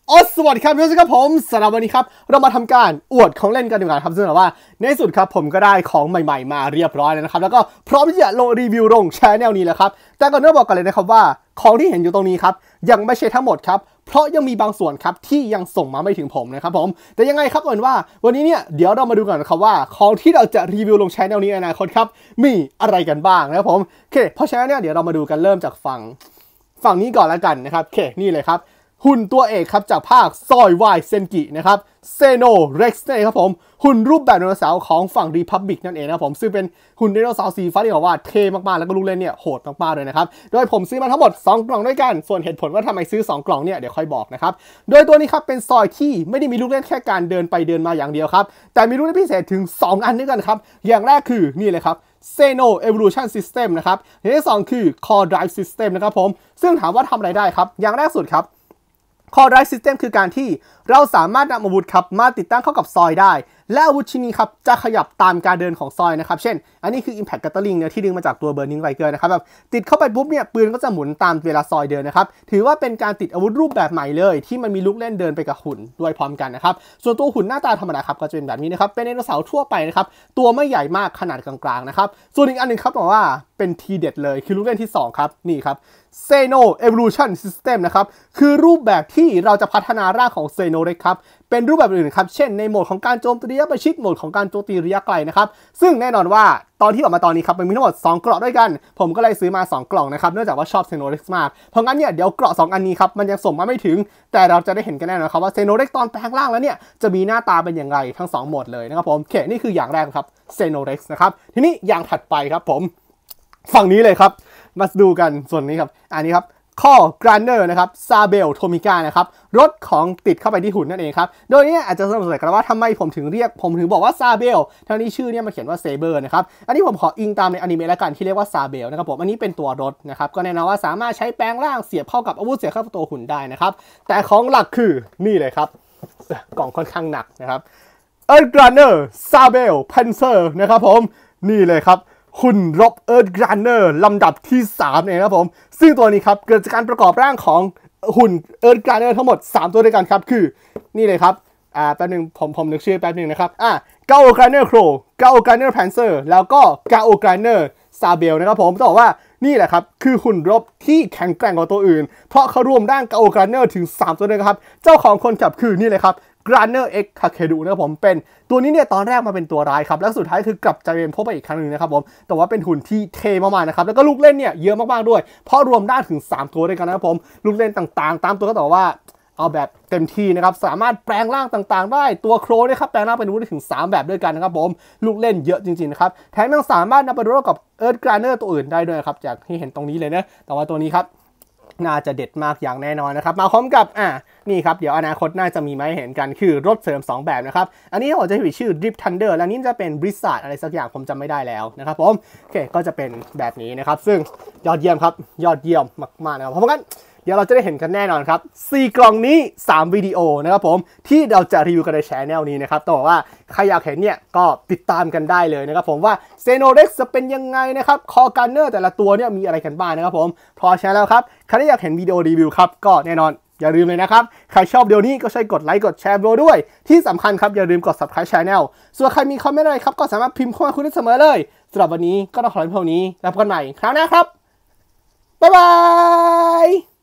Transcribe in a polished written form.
สวัสดีครับทุกท่านครับผมสำหรับวันนี้ครับเรามาทำการอวดของเล่นกันดีกว่าครับซึ่งแบบว่าในสุดครับผมก็ได้ของใหม่ๆมาเรียบร้อยแล้วนะครับแล้วก็พร้อมที่จะลงรีวิวลงแชร์แนวนี้แล้วครับแต่ก่อนอื่นบอกกันเลยนะครับว่าของที่เห็นอยู่ตรงนี้ครับยังไม่ใช่ทั้งหมดครับเพราะยังมีบางส่วนครับที่ยังส่งมาไม่ถึงผมนะครับผมแต่ยังไงครับเหมือนว่าวันนี้เนี่ยเดี๋ยวเรามาดูกันนะครับว่าของที่เราจะรีวิวลงแชร์แนวนี้ในอนาคตครับมีอะไรกันบ้างนะครับผมโอเคเพราะฉะนั้นเนี่ยเดี๋ยวเรามาดูกันเริ่มจากฝั่งนี้ก่อนแล้วกันนะครับโอเคนี่เลยครับหุ่นตัวเอกครับจากภาคซอยวายเซนกินะครับเซโนเร็กซ์นะครับผมหุ่นรูปแบบไดโนเสาร์ของฝั่งรีพับบิกนั่นเองนะครับผมซึ่งเป็นหุ่นไดโนเสาร์สีฟ้าที่บอกว่าเท่มากๆแล้วก็ลูกเล่นเนี่ยโหดมากๆเลยนะครับโดยผมซื้อมาทั้งหมด2กล่องด้วยกันส่วนเหตุผลว่าทำไมซื้อ2กล่องเนี่ยเดี๋ยวค่อยบอกนะครับโดยตัวนี้ครับเป็นซอยที่ไม่ได้มีลูกเล่นแค่การเดินไปเดินมาอย่างเดียวครับแต่มีลูกเล่นพิเศษถึง2อันด้วยกันครับอย่างแรกคือนี่เลยครับ Xeno Evolution System นะครับอย่างที่2คือ Core Drive System นะครับผมซึ่งถามว่าทำอะไรได้ครับอย่างแรกสุดครับCore Drive System คือการที่เราสามารถนำอาวุธครับมาติดตั้งเข้ากับซอยได้และอาวุธชิ้นนี้ครับจะขยับตามการเดินของซอยนะครับเช่นอันนี้คือ Impact Gatling เนี่ยที่ดึงมาจากตัว Burning Riker นะครับแบบติดเข้าไปปุ๊บเนี่ยปืนก็จะหมุนตามเวลาซอยเดินนะครับถือว่าเป็นการติดอาวุธรูปแบบใหม่เลยที่มันมีลูกเล่นเดินไปกับหุ่นด้วยพร้อมกันนะครับส่วนตัวหุ่นหน้าตาธรรมดาครับก็จะเป็นแบบนี้นะครับเป็นไดโนเสาร์ทั่วไปนะครับตัวไม่ใหญ่มากขนาดกลางๆนะครับส่วนอีกอันนึงครับบอกว่าเป็นทีเด็ดเลยคือลูกเล่นที่2ครับนี่ครับ Xeno Evolution System นะครับคือรูปแบบที่เราจะพัฒนาร่างของ Xenorex ครับเป็นรูปแบบอื่นครับเช่นในโหมดของการโจมตีระยะประชิดโหมดของการโจมตีระยะไกลนะครับซึ่งแน่นอนว่าตอนที่ออกมาตอนนี้ครับมันมีทั้งหมด2กล่องด้วยกันผมก็เลยซื้อมา2กล่องนะครับเนื่องจากว่าชอบ Xenorex มากเพราะงั้นเนี่ยเดี๋ยวเกราะ2อันนี้ครับมันยังส่งมาไม่ถึงแต่เราจะได้เห็นกันแน่นอนครับว่า Xenorex ตอนแปลงร่างแล้วเนี่ยจะมีหน้าตาเป็นอย่างไรทั้ง2โหมดเลยนะครับผมโอเคนี่คืออย่างแรกครับ Xenorex นะครับทีนี้อย่างถัดไปครับผมฝั่งนี้เลยครับมาดูกันส่วนนี้ครับอันนี้ครับข้อกรานเนอร์นะครับซาเบลโทมิก้านะครับรถของติดเข้าไปที่หุ่นนั่นเองครับโดยนี้อาจจะสงสัยกันว่าทำไมผมถึงบอกว่าซาเบลทั้งนี้ชื่อเนี่ยมันเขียนว่าเซเบอร์นะครับอันนี้ผมขออิงตามในอนิเมะแล้วกันที่เรียกว่าซาเบลนะครับผมอันนี้เป็นตัวรถนะครับก็แน่นอนว่าสามารถใช้แปลงร่างเสียบเข้ากับอาวุธเสียบเข้ากับตัวหุ่นได้นะครับแต่ของหลักคือนี่เลยครับกล่องค่อนข้างหนักนะครับเอิร์ธกรานเนอร์ซาเบลเพนเซอร์นะครับผมนี่เลยครับหุ่นรบเอิร์ธกรานเนอร์ลำดับที่3เองครับผมซึ่งตัวนี้ครับเกิดจากการประกอบร่างของหุ่นเอิร์ธกรานเนอร์ทั้งหมด3ตัวด้วยกันครับคือนี่เลยครับแป๊บนึงผมนึกชื่อแป๊บนึงนะครับกาโอกรานเนอร์โครกาโอกรานเนอร์แพนเซอร์แล้วก็กาโอกรานเนอร์ซาเบลนะครับผมต้องบอกว่านี่แหละครับคือหุ่นรบที่แข็งแกร่งกว่าตัวอื่นเพราะเขารวมร่างกาโอกรานเนอร์ถึง3ตัวด้วยครับเจ้าของคนขับคือนี่เลยครับGrunner X Kakeru นะครับผมเป็นตัวนี้เนี่ยตอนแรกมาเป็นตัวร้ายครับแล้วสุดท้ายคือกลับใจเป็นพบไปอีกครั้งนึงนะครับผมแต่ว่าเป็นหุ่นที่เท่มากๆนะครับแล้วก็ลูกเล่นเนี่ยเยอะมากๆด้วยเพราะรวมได้ถึง3ตัวด้วยกันนะครับผมลูกเล่นต่างๆตามตัวก็บอกว่าเอาแบบเต็มที่นะครับสามารถแปลงร่างต่างๆได้ตัวโครเนี่ยครับแปลงร่างเป็นอาวุธได้ถึง3แบบด้วยกันนะครับผมลูกเล่นเยอะจริงๆนะครับแถมยังสามารถนำไปร่วมกับ Earth Grunner ตัวอื่นได้ด้วยครับจากที่เห็นตรงนี้เลยนะแต่ว่าตัวนี้ครับน่าจะเด็ดมากอย่างแน่นอนนะครับมาพร้อมกับนี่ครับเดี๋ยวอนาคตน่าจะมีมาให้เห็นกันคือรถเสริม2แบบนะครับอันนี้ผมจะผิดชื่อ Drip Thunder และนี้จะเป็น Blizzard อะไรสักอย่างผมจำไม่ได้แล้วนะครับผมโอเคก็จะเป็นแบบนี้นะครับซึ่งยอดเยี่ยมครับยอดเยี่ยมมากๆนะครับเพราะงั้นเดี๋ยวเราจะได้เห็นกันแน่นอนครับ4กล่องนี้3วิดีโอนะครับผมที่เราจะรีวิวกันในแชนแนลนี้นะครับต้องบอกว่าใครอยากเห็นเนี่ยก็ติดตามกันได้เลยนะครับผมว่า Xenorex จะเป็นยังไงนะครับคอการเนอร์แต่ละตัวเนี่ยมีอะไรกันบ้างนะครับผมพอใช้แล้วครับใครที่อยากเห็นวิดีโอรีวิวครับก็แน่นอนอย่าลืมเลยนะครับใครชอบวิดีโอนี้ก็ช่วยกดไลค์กดแชร์วิดีโอด้วยที่สำคัญครับอย่าลืมกด Subscribe Channel ส่วนใครมีคอมเมนต์อะไรครับก็สามารถพิมพ์เข้ามาคุยได้เสมอเลยสำหรับวันนี้ก็ต้องขอลาไปเท่านี้แล้วพบกันใหม่คราวหน้าครับบ๊ายบาย